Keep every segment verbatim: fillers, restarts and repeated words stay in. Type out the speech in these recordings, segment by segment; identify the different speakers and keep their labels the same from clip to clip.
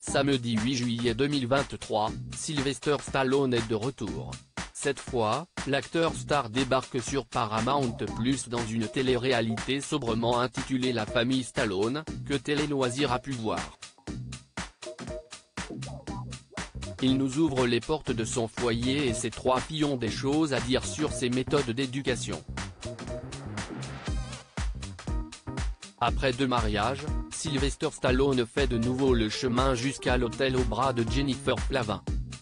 Speaker 1: Samedi huit juillet deux mille vingt-trois, Sylvester Stallone est de retour. Cette fois, l'acteur star débarque sur Paramount plus dans une télé-réalité sobrement intitulée La famille Stallone, que Télé Loisirs a pu voir. Il nous ouvre les portes de son foyer et ses trois filles ont des choses à dire sur ses méthodes d'éducation. Après deux mariages, Sylvester Stallone fait de nouveau le chemin jusqu'à l'hôtel au bras de Jennifer Flavin.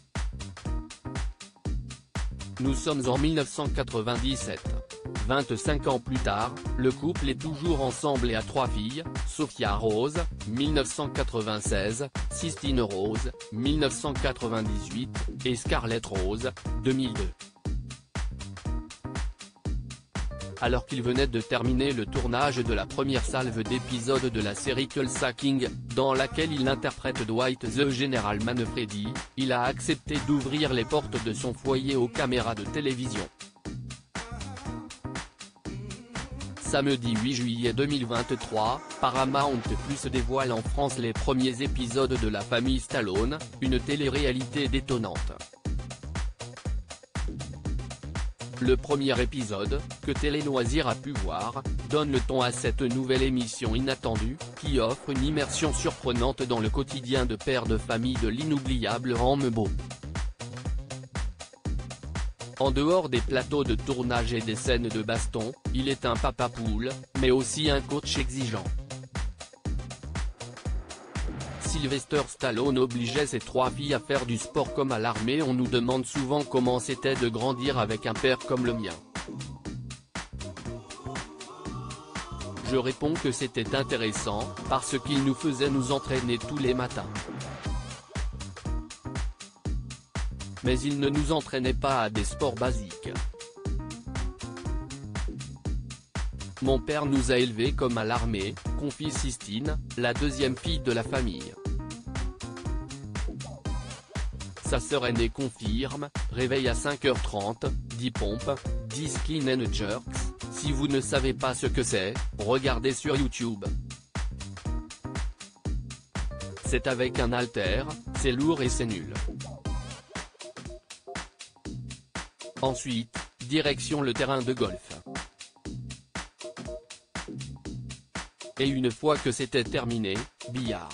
Speaker 1: Nous sommes en mille neuf cent quatre-vingt-dix-sept. vingt-cinq ans plus tard, le couple est toujours ensemble et a trois filles, Sophia Rose, mille neuf cent quatre-vingt-seize, Sistine Rose, mille neuf cent quatre-vingt-dix-huit, et Scarlett Rose, deux mille deux. Alors qu'il venait de terminer le tournage de la première salve d'épisodes de la série Tulsa King, dans laquelle il interprète Dwight the General Manfredi, il a accepté d'ouvrir les portes de son foyer aux caméras de télévision. Samedi huit juillet deux mille vingt-trois, Paramount Plus dévoile en France les premiers épisodes de La famille Stallone, une télé-réalité détonnante. Le premier épisode, que Télé Loisirs a pu voir, donne le ton à cette nouvelle émission inattendue, qui offre une immersion surprenante dans le quotidien de père de famille de l'inoubliable Rambo. En dehors des plateaux de tournage et des scènes de baston, il est un papa poule, mais aussi un coach exigeant. Sylvester Stallone obligeait ses trois filles à faire du sport comme à l'armée. On nous demande souvent comment c'était de grandir avec un père comme le mien. Je réponds que c'était intéressant, parce qu'il nous faisait nous entraîner tous les matins. Mais il ne nous entraînait pas à des sports basiques. Mon père nous a élevés comme à l'armée, confie Sistine, la deuxième fille de la famille. Sa sœur aînée confirme, réveil à cinq heures trente, dix pompes, dix clean and jerks, si vous ne savez pas ce que c'est, regardez sur YouTube. C'est avec un halter, c'est lourd et c'est nul. Ensuite, direction le terrain de golf. Et une fois que c'était terminé, billard.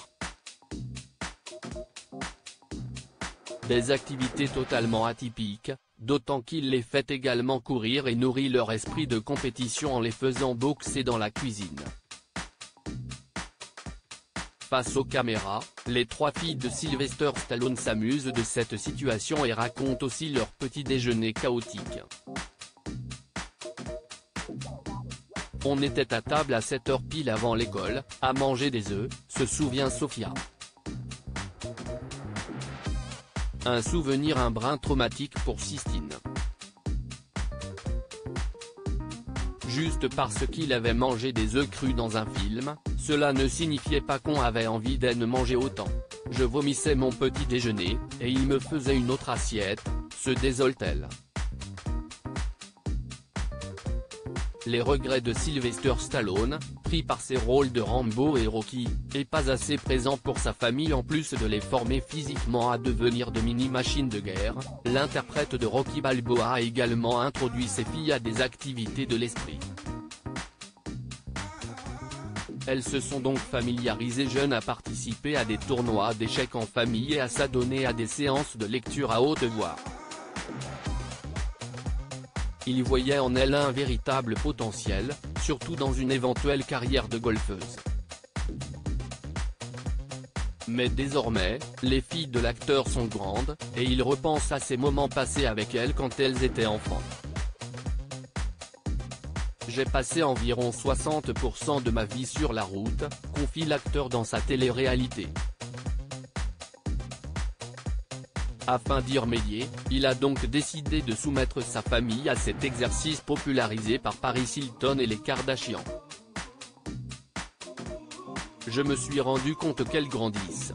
Speaker 1: Des activités totalement atypiques, d'autant qu'il les fait également courir et nourrit leur esprit de compétition en les faisant boxer dans la cuisine. Face aux caméras, les trois filles de Sylvester Stallone s'amusent de cette situation et racontent aussi leur petit déjeuner chaotique. On était à table à sept heures pile avant l'école, à manger des œufs, se souvient Sophia. Un souvenir un brin traumatique pour Sistine. Juste parce qu'il avait mangé des œufs crus dans un film, cela ne signifiait pas qu'on avait envie d'en manger autant. Je vomissais mon petit déjeuner, et il me faisait une autre assiette, se désole-t-elle. Les regrets de Sylvester Stallone, pris par ses rôles de Rambo et Rocky, et pas assez présent pour sa famille en plus de les former physiquement à devenir de mini-machines de guerre, l'interprète de Rocky Balboa a également introduit ses filles à des activités de l'esprit. Elles se sont donc familiarisées jeunes à participer à des tournois d'échecs en famille et à s'adonner à des séances de lecture à haute voix. Il voyait en elle un véritable potentiel, surtout dans une éventuelle carrière de golfeuse. Mais désormais, les filles de l'acteur sont grandes, et il repense à ces moments passés avec elles quand elles étaient enfants. J'ai passé environ soixante pour cent de ma vie sur la route, confie l'acteur dans sa télé-réalité. Afin d'y remédier, il a donc décidé de soumettre sa famille à cet exercice popularisé par Paris Hilton et les Kardashian. Je me suis rendu compte qu'elles grandissent.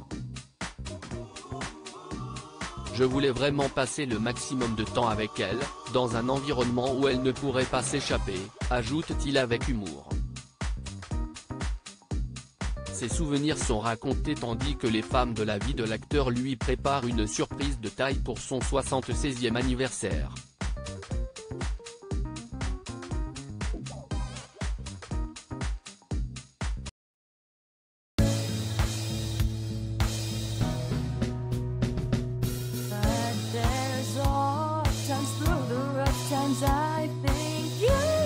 Speaker 1: Je voulais vraiment passer le maximum de temps avec elles, dans un environnement où elles ne pourraient pas s'échapper, ajoute-t-il avec humour. Ses souvenirs sont racontés tandis que les femmes de la vie de l'acteur lui préparent une surprise de taille pour son soixante-seizième anniversaire.
Speaker 2: Times through the rough times I think you